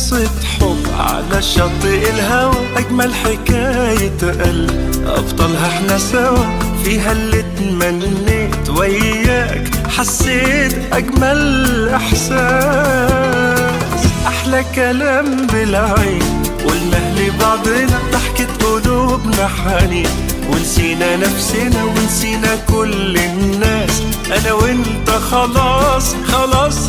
قصة حب على شاطئ الهوى، أجمل حكاية قلب أبطالها احنا سوا، فيها اللي اتمنيت وياك حسيت أجمل إحساس. أحلى كلام بالعين قلناه لبعضنا، ضحكة قلوبنا حنين، ونسينا نفسنا ونسينا كل الناس، أنا وإنت خلاص خلاص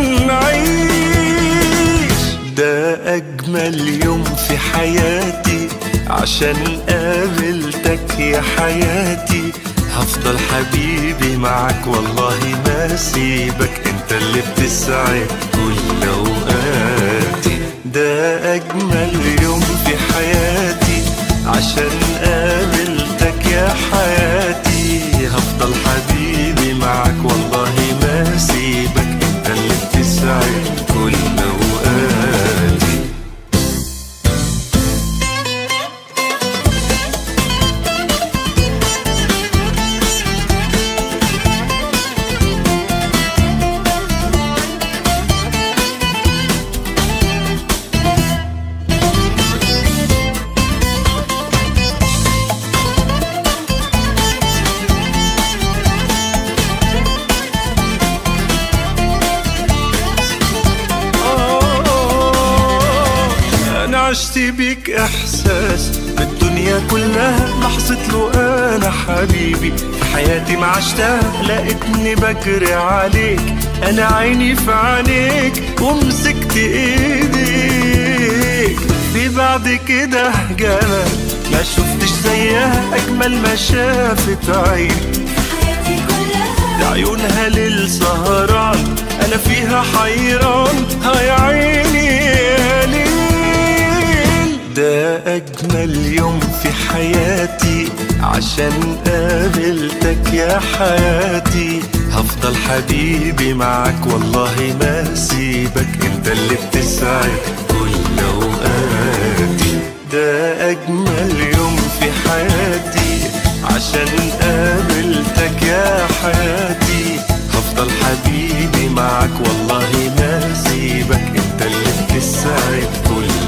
هنعيش. ده أجمل يوم في حياتي عشان قابلتك يا حياتي، هفضل حبيبي معك والله ما سيبك، انت اللي بتسعد كل اوقاتي. ده اجمل يوم في حياتي عشان قابلتك يا حياتي، هفضل حبيبي معك والله ما سيبك، انت اللي بتسعد كل اوقاتي. عشت بيك احساس بالدنيا كلها، لحظة له انا حبيبي في حياتي ما عشتها، لقيتني بجري عليك انا عيني في عينيك ومسكت ايديك. في بعد كده جمال ما شفتش زيها، اجمل ما شافت عيني في حياتي كلها، ده عيونها للسهران انا فيها حيران، يا عيني يا ليل. ده أجمل يوم في حياتي عشان قابلتك يا حياتي، هفضل حبيبي معك والله ما سيبك، انت اللي بتسعد كل اوقاتي. ده أجمل يوم في حياتي عشان قابلتك يا حياتي، هفضل حبيبي معك والله ما سيبك، انت اللي بتسعد كل